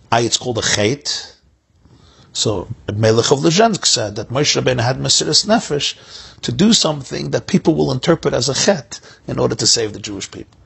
It's called a chet. So Melech of Lezhensk said that Moshe Rabbeinu had Mesiras Nefesh to do something that people will interpret as a chet in order to save the Jewish people.